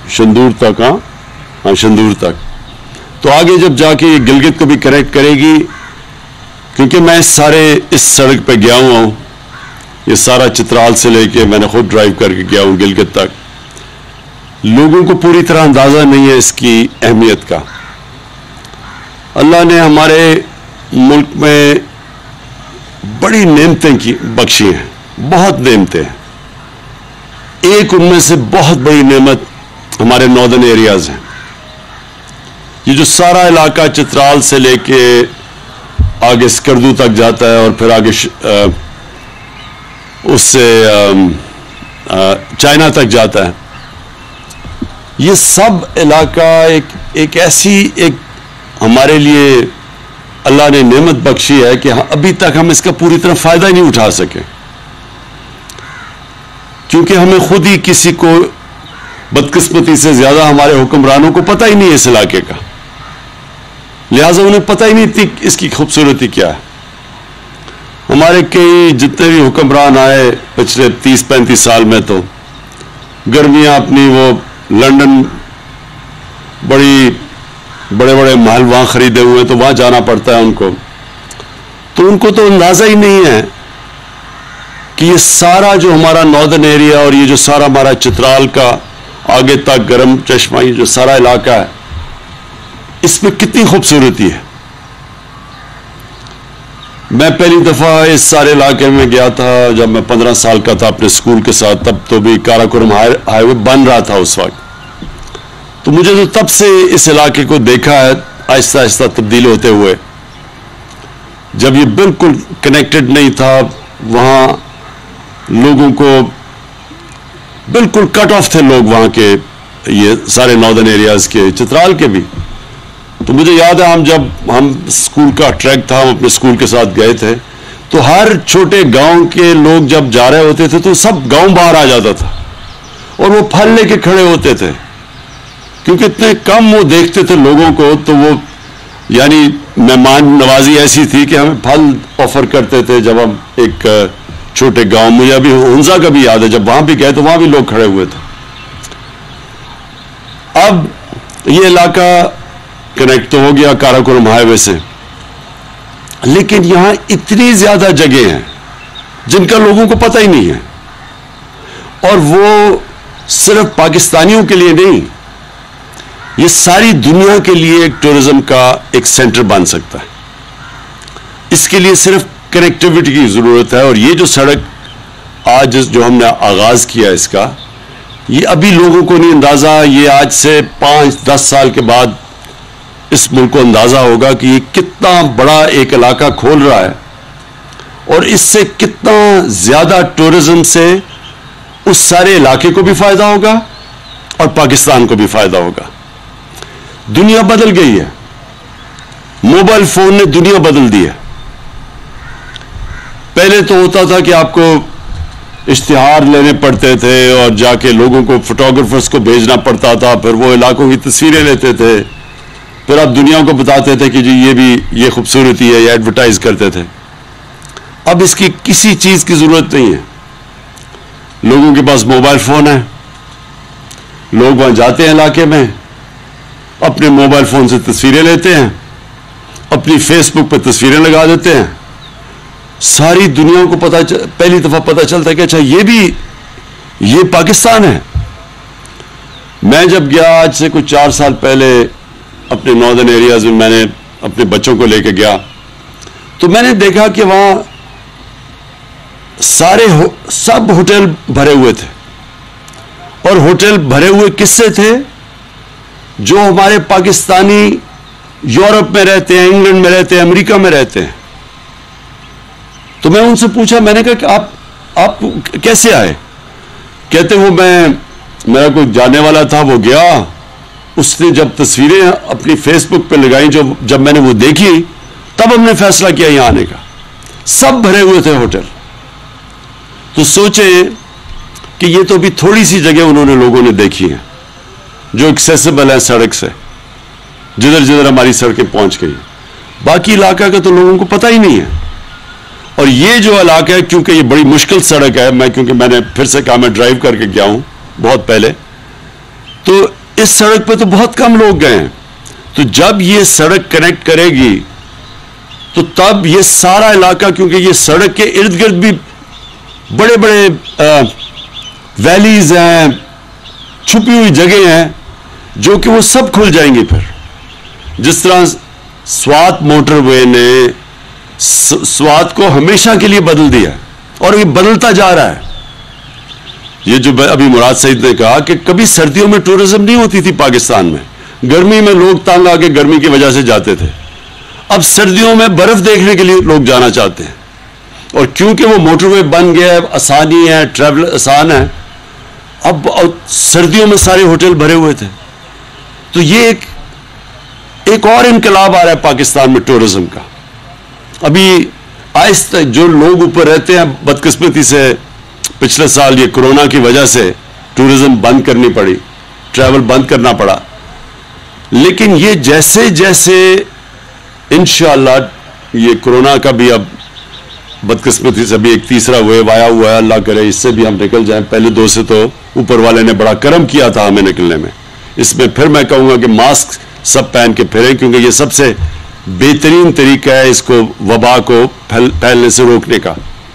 شندور تک. ہاں شندور تک. تو آگے جب جا کے یہ گلگت کو بھی کنیکٹ کرے گی، کیونکہ میں اس سڑک پہ گیا ہوا ہوں. یہ سارا چترال سے لے کے میں نے خود ڈرائیو کر کے گیا ہوں گلگت تک. لوگوں کو پوری طرح اندازہ نہیں ہے اس کی اہمیت کا. اللہ نے ہمارے ملک میں بڑی نعمتیں بخشی ہیں، بہت نعمتیں ہیں. ایک ان میں سے بہت بڑی نعمت ہمارے ناردرن ایریاز ہیں. یہ جو سارا علاقہ چترال سے لے کے آگے سکردو تک جاتا ہے اور پھر آگے اس سے چائنا تک جاتا ہے، یہ سب علاقہ ایک ایسی ہمارے لیے اللہ نے نعمت بخشی ہے کہ ابھی تک ہم اس کا پوری طرح فائدہ نہیں اٹھا سکے، کیونکہ ہمیں خود ہی کسی کو بدقسمتی سے زیادہ ہمارے حکمرانوں کو پتہ ہی نہیں ہے اس علاقے کا، لہٰذا انہیں پتہ ہی نہیں تھی اس کی خوبصورتی کیا ہے. ہمارے کئی جتنے بھی حکمران آئے پچھلے 30-35 سال میں، تو گرمیاں اپنی وہ لنڈن بڑے بڑے محل وہاں خریدے ہوئے، تو وہاں جانا پڑتا ہے ان کو. تو ان کو تو اندازہ ہی نہیں ہے کہ یہ سارا جو ہمارا ناردرن ایریا اور یہ جو سارا ہمارا چترال کا آگے تک گرم چشمہ، یہ جو سارا علاقہ ہے، اس میں کتنی خوبصورتی ہے. میں پہلی دفعہ اس سارے علاقے میں گیا تھا جب میں 15 سال کا تھا اپنے اسکول کے ساتھ. تب تو بھی کاراکورم ہائی وے بن رہا تھا اس وقت. تو مجھے تو تب سے اس علاقے کو دیکھا ہے آہستہ آہستہ تبدیل ہوتے ہوئے. جب یہ بالکل کنیکٹڈ نہیں تھا، وہاں لوگوں کو بالکل کٹ آف تھے لوگ وہاں کے، یہ سارے ناردرن ایریاز کے، چترال کے بھی. تو مجھے یاد ہے ہم اسکول کا ٹریک تھا، ہم اپنے اسکول کے ساتھ گئے تھے، تو ہر چھوٹے گاؤں کے لوگ جب جا رہے ہوتے تھے تو سب گاؤں باہر آ جاتا تھا اور وہ پھل لے کے کھڑے ہوتے تھے، کیونکہ اتنے کم وہ دیکھتے تھے لوگوں کو. تو وہ یعنی مہمان نوازی ایسی تھی کہ ہمیں پھل آفر کرتے تھے جب ہم ایک چھوٹے گاؤں. مجھے ابھی ہنزا کا بھی یاد ہے، جب وہاں بھی گئے تو وہاں بھی لوگ کھڑے ہوئے تھے. اب یہ علاقہ کنیکٹ تو ہو گیا کاراکورم ہائی وے سے، لیکن یہاں اتنی زیادہ جگہ ہیں جن کا لوگوں کو پتہ ہی نہیں ہے، اور وہ صرف پاکستانیوں کے لیے نہیں، یہ ساری دنیا کے لیے ایک ٹورزم کا ایک سینٹر بن سکتا ہے. اس کے لیے صرف کنیکٹیوٹی کی ضرورت ہے. اور یہ جو سڑک آج جو ہم نے آغاز کیا اس کا، یہ ابھی لوگوں کو نہیں اندازہ. یہ آج سے 5-10 سال کے بعد اس ملک کو اندازہ ہوگا کہ یہ کتنا بڑا ایک علاقہ کھول رہا ہے، اور اس سے کتنا زیادہ ٹورزم سے اس سارے علاقے کو بھی فائدہ ہوگا اور پاکستان کو بھی فائدہ ہوگا. دنیا بدل گئی ہے، موبائل فون نے دنیا بدل دی ہے. پہلے تو ہوتا تھا کہ آپ کو اشتہار لینے پڑتے تھے اور جا کے لوگوں کو فوٹوگرافرز کو بھیجنا پڑتا تھا، پھر وہ علاقوں کی تصویریں لیتے تھے، پھر آپ دنیا کو بتاتے تھے کہ جی یہ خوبصورتی ہے، یہ ایڈورٹائز کرتے تھے. اب اس کی کسی چیز کی ضرورت نہیں ہے. لوگوں کے پاس موبائل فون ہے، لوگ وہاں جاتے ہیں علاقے میں، اپنے موبائل فون سے تصویریں لیتے ہیں، اپنی فیس بک پہ تصویریں لگا دیتے ہیں. ساری دنیا کو پہلی دفعہ پتہ چلتا ہے کہ اچھا یہ پاکستان ہے. میں جب گیا آج سے کچھ 4 سال پہلے اپنے ناردرن ایریاز میں، میں نے اپنے بچوں کو لے کے گیا، تو میں نے دیکھا کہ وہاں سب ہوٹل بھرے ہوئے تھے. اور ہوٹل بھرے ہوئے کس سے تھے؟ جو ہمارے پاکستانی یورپ میں رہتے ہیں، انگلینڈ میں رہتے ہیں، امریکہ میں رہتے ہیں. تو میں ان سے پوچھا، میں نے کہا کہ آپ کیسے آئے؟ کہتے وہ میرا کوئی جانے والا تھا، وہ گیا، اس نے جب تصویریں اپنی فیس بک پہ لگائیں، جب میں نے وہ دیکھی تب ہم نے فیصلہ کیا یہاں آنے کا. سب بھرے ہوئے تھے ہوٹل. تو سوچیں کہ یہ تو بھی تھوڑی سی جگہ انہوں نے لوگوں نے دیکھی ہیں جو ایکسیسیبل ہے سڑک سے، جدھر ہماری سڑکیں پہنچ گئی. باقی علاقہ کا تو لوگوں کو پتہ ہی نہیں ہے. اور یہ جو علاقہ ہے، کیونکہ یہ بڑی مشکل سڑک ہے، کیونکہ میں نے پھر سے کہا میں ڈرائیو کر کے گیا ہوں بہت پہلے، تو इस सड़क पे तो बहुत कम लोग गए हैं। तो जब ये सड़क कनेक्ट करेगी तो तब ये सारा इलाका, क्योंकि ये सड़क के इर्द गिर्द भी बड़े बड़े वैलीज हैं, छुपी हुई जगह हैं, जो कि वो सब खुल जाएंगी फिर। जिस तरह स्वात मोटरवे ने स्वात को हमेशा के लिए बदल दिया और ये बदलता जा रहा है। ये जो अभी मुराद सईद ने कहा कि कभी सर्दियों में टूरिज्म नहीं होती थी पाकिस्तान में, गर्मी में लोग तंग आके गर्मी की वजह से जाते थे। अब सर्दियों में बर्फ देखने के लिए लोग जाना चाहते हैं, और क्योंकि वो मोटरवे बन गया है, आसानी है, ट्रैवल आसान है, अब सर्दियों में सारे होटल भरे हुए थे। तो ये एक और इनकलाब आ रहा है पाकिस्तान में टूरिज्म का। अभी आहिस्ता जो लोग ऊपर रहते हैं, बदकिस्मती से पिछले साल ये कोरोना की वजह से टूरिज्म बंद करनी पड़ी, ट्रैवल बंद करना पड़ा, लेकिन ये जैसे जैसे इंशाअल्लाह ये कोरोना का भी अब बदकिस्मती से भी एक तीसरा वेव आया हुआ है, अल्लाह करे इससे भी हम निकल जाएं। पहले दो से तो ऊपर वाले ने बड़ा करम किया था हमें निकलने में। इसमें फिर मैं कहूँगा कि मास्क सब पहन के फिरें, क्योंकि ये सबसे बेहतरीन तरीका है इसको, वबा को फैलने से रोकने का।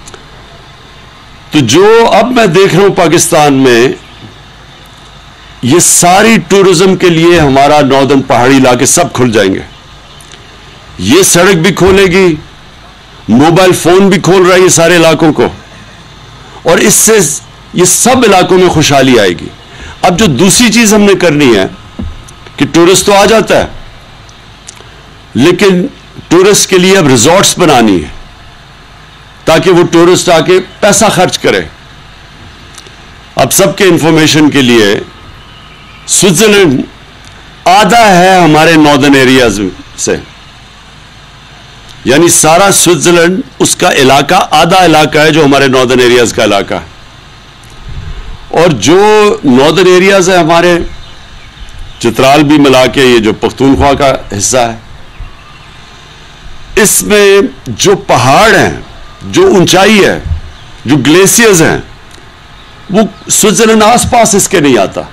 तो जो अब मैं देख रहा हूं पाकिस्तान में, ये सारी टूरिज्म के लिए हमारा नॉर्दर्न पहाड़ी इलाके सब खुल जाएंगे। ये सड़क भी खोलेगी, मोबाइल फोन भी खोल रहा है ये सारे इलाकों को, और इससे ये सब इलाकों में खुशहाली आएगी। अब जो दूसरी चीज हमने करनी है कि टूरिस्ट तो आ जाता है, लेकिन टूरिस्ट के लिए अब रिजॉर्ट्स बनानी है ताकि वो टूरिस्ट आके पैसा खर्च करे। अब सबके इंफॉर्मेशन के लिए स्विट्जरलैंड आधा है हमारे नॉर्दर्न एरियाज से, यानी सारा स्विट्जरलैंड उसका इलाका आधा इलाका है जो हमारे नॉर्दर्न एरियाज का इलाका है। और जो नॉर्दर्न एरियाज है हमारे, चित्राल भी मिला के ये जो पख्तूनख्वा का हिस्सा है, इसमें जो पहाड़ हैं, जो ऊंचाई है, जो ग्लेशियर्स हैं, वो स्विट्जरलैंड आसपास इसके नहीं आता।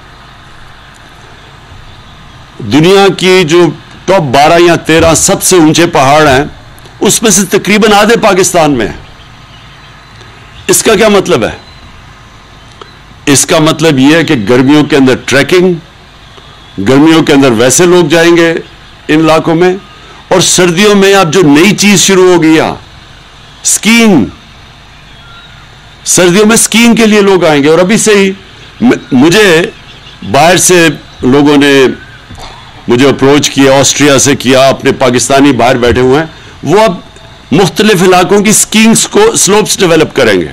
दुनिया की जो टॉप 12 या 13 सबसे ऊंचे पहाड़ हैं, उसमें से तकरीबन आधे पाकिस्तान में है। इसका क्या मतलब है? इसका मतलब यह है कि गर्मियों के अंदर ट्रैकिंग, गर्मियों के अंदर वैसे लोग जाएंगे इन इलाकों में, और सर्दियों में अब जो नई चीज शुरू हो गई है स्कीइंग, सर्दियों में स्कीइंग के लिए लोग आएंगे। और अभी से ही मुझे बाहर से लोगों ने मुझे अप्रोच किया, ऑस्ट्रिया से किया, अपने पाकिस्तानी बाहर बैठे हुए हैं, वो अब मुख्तलिफ इलाकों की स्कीइंग को स्लोप्स डेवलप करेंगे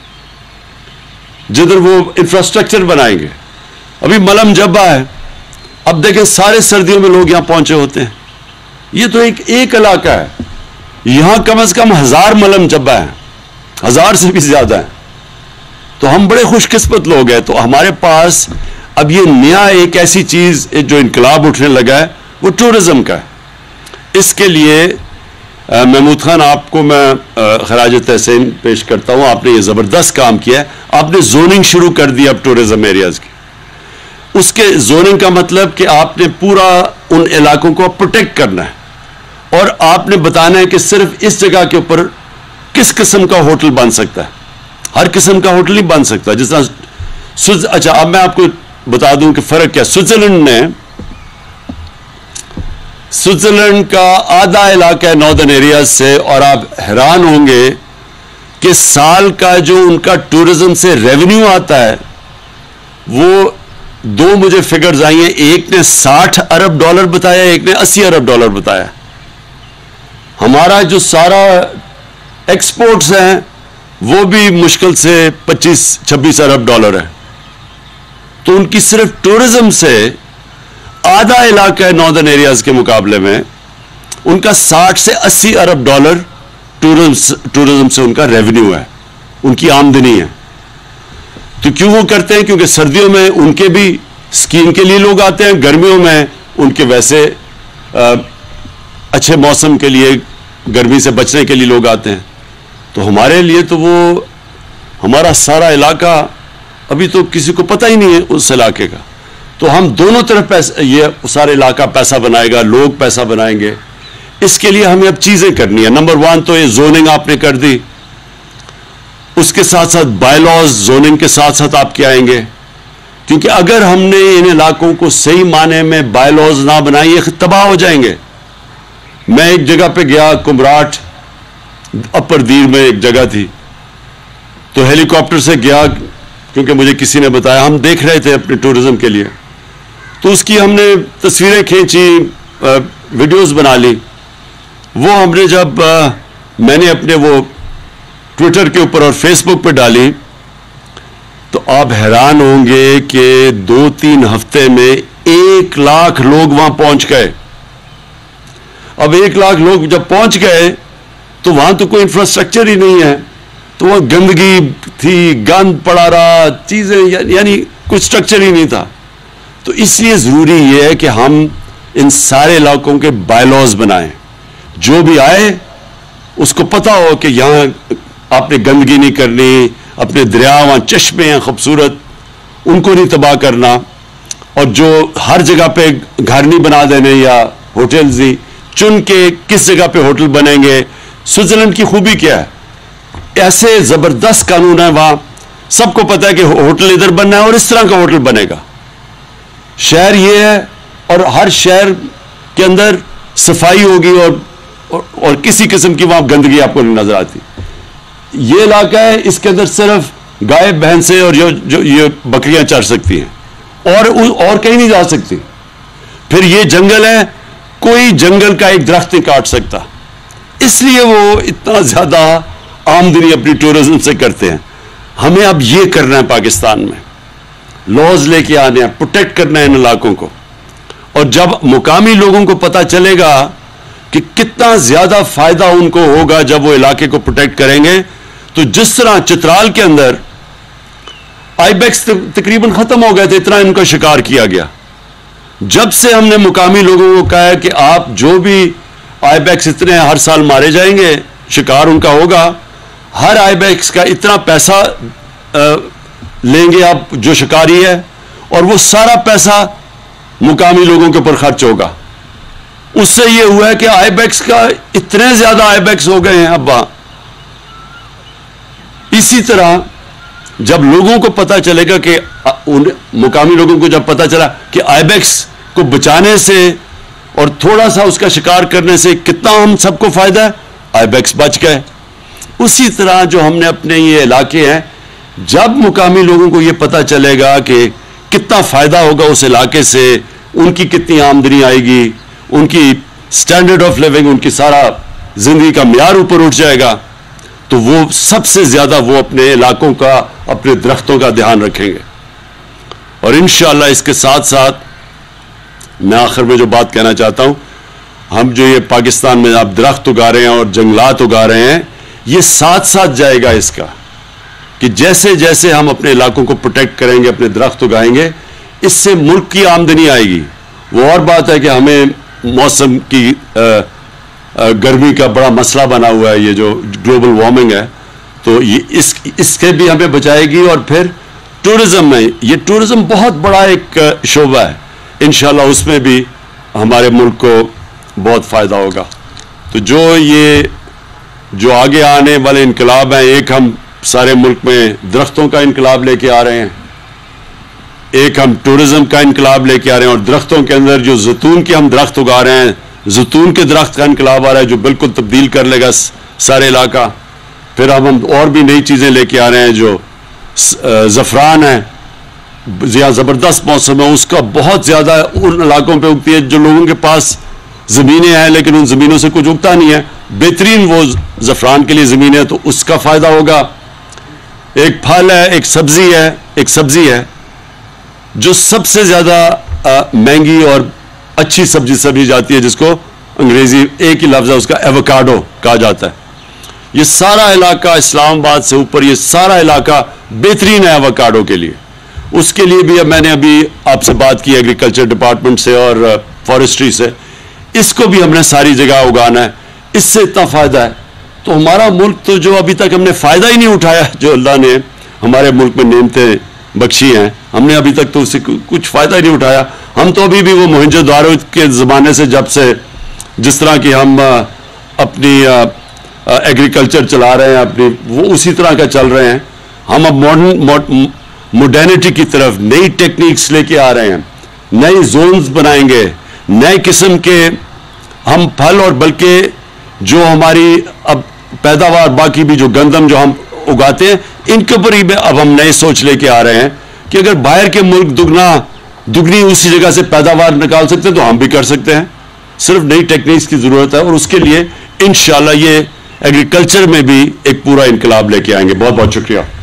जिधर वो इंफ्रास्ट्रक्चर बनाएंगे। अभी मलम जब्बा है, अब देखें सारे सर्दियों में लोग यहां पहुंचे होते हैं। ये तो एक इलाका है, यहां कम से कम 1000 मलम जब्बा है, 1000 से भी ज्यादा है। तो हम बड़े खुशकिस्मत लोग हैं। तो हमारे पास अब ये नया एक ऐसी चीज जो इनकलाब उठने लगा है वो टूरिज्म का है। इसके लिए महमूद खान आपको मैं खराज तहसीन पेश करता हूं। आपने ये जबरदस्त काम किया है, आपने जोनिंग शुरू कर दी अब टूरिज्म एरियाज की। उसके जोनिंग का मतलब कि आपने पूरा उन इलाकों को प्रोटेक्ट करना है, और आपने बताना है कि सिर्फ इस जगह के ऊपर किस किस्म का होटल बन सकता है। हर किस्म का होटल नहीं बन सकता। जिस तरह अच्छा, अब मैं आपको बता दूं कि फर्क क्या। स्विट्जरलैंड का आधा इलाका है नॉर्दर्न एरियाज से, और आप हैरान होंगे कि साल का जो उनका टूरिज्म से रेवेन्यू आता है, वो दो मुझे फिगर्स आई हैं, एक ने $60 अरब बताया, एक ने $80 अरब बताया। हमारा जो सारा एक्सपोर्ट्स हैं वो भी मुश्किल से $25-26 अरब है। तो उनकी सिर्फ टूरिज्म से आधा इलाका है नॉर्दर्न एरियाज के मुकाबले में, उनका $60 से $80 अरब टूरिज्म से उनका रेवेन्यू है, उनकी आमदनी है। तो क्यों वो करते हैं? क्योंकि सर्दियों में उनके भी स्कीइंग के लिए लोग आते हैं, गर्मियों में उनके वैसे अच्छे मौसम के लिए, गर्मी से बचने के लिए लोग आते हैं। तो हमारे लिए तो वो हमारा सारा इलाका अभी तो किसी को पता ही नहीं है उस इलाके का। تو ہم دونوں طرف یہ سارے علاقہ پیسہ بنائے گا, لوگ پیسہ بنائیں گے. اس کے لیے ہمیں اب چیزیں کرنی ہیں. نمبر 1 تو یہ زوننگ آپ نے کر دی, اس کے ساتھ ساتھ بائی لاز زوننگ کے ساتھ ساتھ آپ کے آئیں گے, کیونکہ اگر ہم نے ان علاقوں کو صحیح معنی میں بائی لاز نہ بنائی یہ تباہ ہو جائیں گے. میں ایک جگہ پہ گیا, کمراٹ اپر دیر میں ایک جگہ تھی, تو ہیلی کاپٹر سے گیا کیونکہ مجھے کسی نے بتایا, ہم دیکھ رہے تھے اپنے ٹورزم کے لیے, تو اس کی ہم نے تصویریں کھینچی, ویڈیوز بنا لی. وہ ہم نے جب میں نے اپنے وہ ٹویٹر کے اوپر اور فیس بک پہ ڈالی تو آپ حیران ہوں گے کہ 2-3 ہفتے میں 1 لاکھ لوگ وہاں پہنچ گئے. اب 1 لاکھ لوگ جب پہنچ گئے تو وہاں تو کوئی انفراسٹرکچر ہی نہیں ہے, تو وہ گندگی تھی, گند پڑا رہا, چیزیں یعنی کچھ اسٹرکچر ہی نہیں تھا. تو اس لیے ضروری یہ ہے کہ ہم ان سارے علاقوں کے بائی لاز بنائیں, جو بھی آئے اس کو پتا ہو کہ یہاں آپ نے گندگی نہیں کرنی, اپنے دریا وہاں چشمے ہیں خوبصورت ان کو نہیں تباہ کرنا, اور جو ہر جگہ پہ گھر نہیں بنا دینے یا ہوٹلز ہی چن کے کس جگہ پہ ہوٹل بنیں گے. سوئٹزرلینڈ کی خوبی کیا ہے, ایسے زبردست قانون ہے وہاں, سب کو پتا ہے کہ ہوٹل ادھر بننا ہے اور اس طرح کا ہوٹل بنے گا. شہر یہ ہے, اور ہر شہر کے اندر صفائی ہوگی اور کسی قسم کی وہاں گندگی آپ کو نہیں نظر آتی. یہ علاقہ ہے, اس کے اندر صرف گائے بھینسیں اور جو یہ بکریاں چر سکتی ہیں اور کہیں نہیں جا سکتی. پھر یہ جنگل ہے, کوئی جنگل کا ایک درخت نہیں کاٹ سکتا, اس لیے وہ اتنا زیادہ آمدنی اپنی ٹورزم سے کرتے ہیں. ہمیں اب یہ کرنا ہے, پاکستان میں لاز لے کے آنے ہیں, پروٹیکٹ کرنا ہے ان علاقوں کو. اور جب مقامی لوگوں کو پتا چلے گا کہ کتنا زیادہ فائدہ ان کو ہوگا جب وہ علاقے کو پروٹیکٹ کریں گے, تو جس طرح چترال کے اندر آئی بیکس تقریباً ختم ہو گئے تھے, اتنا ان کا شکار کیا گیا. جب سے ہم نے مقامی لوگوں کو کہا ہے کہ آپ جو بھی آئی بیکس اتنے ہر سال مارے جائیں گے, شکار ان کا ہوگا, ہر آئی بیکس کا اتنا پیسہ لیں گے آپ جو شکاری ہے, اور وہ سارا پیسہ مقامی لوگوں کے اوپر خرچ ہوگا. اس سے یہ ہوا ہے کہ آئی بیکس کا اتنے زیادہ آئی بیکس ہو گئے ہیں اب وہاں. اسی طرح جب لوگوں کو پتا چلے گا کہ مقامی لوگوں کو جب پتا چلا کہ آئی بیکس کو بچانے سے اور تھوڑا سا اس کا شکار کرنے سے کتنا ہم سب کو فائدہ ہے, آئی بیکس بچ گئے. اسی طرح جو ہم نے اپنے یہ علاقے ہیں, جب مقامی لوگوں کو یہ پتا چلے گا کہ کتنا فائدہ ہوگا اس علاقے سے, ان کی کتنی آمدنی آئے گی, ان کی سٹینڈرڈ آف لیونگ, ان کی سارا زندگی کا معیار اوپر اٹھ جائے گا, تو وہ سب سے زیادہ وہ اپنے علاقوں کا, اپنے درختوں کا دھیان رکھیں گے. اور انشاءاللہ اس کے ساتھ ساتھ میں آخر میں جو بات کہنا چاہتا ہوں, ہم جو یہ پاکستان میں آپ درخت اگا رہے ہیں اور جنگلات اگا رہے ہیں, یہ ساتھ ساتھ جائے گا اس کا کہ جیسے جیسے ہم اپنے علاقوں کو پروٹیکٹ کریں گے, اپنے درخت اگائیں گے, اس سے ملک کی آمدنی آئے گی. وہ اور بات ہے کہ ہمیں موسم کی گرمی کا بڑا مسئلہ بنا ہوا ہے, یہ جو گلوبل وارمنگ ہے, تو یہ اس کے بھی ہمیں بچائے گی. اور پھر ٹورزم میں, یہ ٹورزم بہت بڑا ایک شعبہ ہے, انشاءاللہ اس میں بھی ہمارے ملک کو بہت فائدہ ہوگا. تو جو آگے آنے والے انقلاب ہیں, ایک ہم سارے ملک میں درختوں کا انقلاب لے کے آ رہے ہیں, ایک ہم ٹورزم کا انقلاب لے کے آ رہے ہیں, اور درختوں کے اندر جو زیتون کے ہم درخت اگا رہے ہیں, زیتون کے درخت کا انقلاب آ رہا ہے جو بالکل تبدیل کر لے گا سارے علاقہ. پھر ہم اور بھی نئی چیزیں لے کے آ رہے ہیں, جو زعفران ہے, یہاں زبردست موسم ہے, اس کا بہت زیادہ ان علاقوں پہ اگتی ہے جو لوگوں کے پاس زمینیں ہیں لیکن ان زمینوں سے کچھ اگتا نہیں ہے. بہترین وہ زعفران کے لیے زمین ہے, تو اس کا فائدہ ہوگا. ایک پھل ہے, ایک سبزی ہے جو سب سے زیادہ مہنگی اور اچھی سبزی سمجھی جاتی ہے, جس کو انگریزی ایک ہی لفظ ہے اس کا, ایووکاڈو کہا جاتا ہے. یہ سارا علاقہ اسلام آباد سے اوپر, یہ سارا علاقہ بہترین ہے ایووکاڈو کے لیے. اس کے لیے بھی میں نے ابھی آپ سے بات کی ایگریکلچر ڈپارٹمنٹ سے اور فارسٹری سے, اس کو بھی ہم نے ساری جگہ اگانا ہے. اس سے اتنا فائدہ ہے. تو ہمارا ملک تو جو ابھی تک ہم نے فائدہ ہی نہیں اٹھایا, جو اللہ نے ہمارے ملک میں نعمتیں बख्शी हैं, हमने अभी तक तो उससे कुछ फ़ायदा ही नहीं उठाया। हम तो अभी भी वो मोहनजोदारो के ज़माने से, जब से जिस तरह की हम अपनी एग्रीकल्चर चला रहे हैं अपनी, वो उसी तरह का चल रहे हैं। हम अब मॉडर्निटी की तरफ नई टेक्निक्स लेके आ रहे हैं, नए जोन्स बनाएंगे, नए किस्म के हम फल, और बल्कि जो हमारी अब पैदावार, बाकी भी जो गंदम जो हम उगाते हैं, इनके ऊपर ही अब हम नए सोच लेके आ रहे हैं कि अगर बाहर के मुल्क दुगनी उसी जगह से पैदावार निकाल सकते हैं तो हम भी कर सकते हैं। सिर्फ नई टेक्निक्स की ज़रूरत है, और उसके लिए इंशाल्लाह ये एग्रीकल्चर में भी एक पूरा इनकलाब लेके आएंगे। बहुत बहुत शुक्रिया।